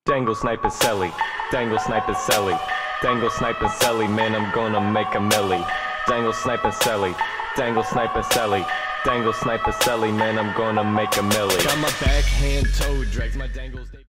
Dangle sniper celly, dangle sniper celly, dangle sniper celly, man, I'm gonna make a milli. Dangle sniper celly, dangle sniper celly, dangle sniper celly, man, I'm gonna make a milli. Got my backhand toe drags, my dangles.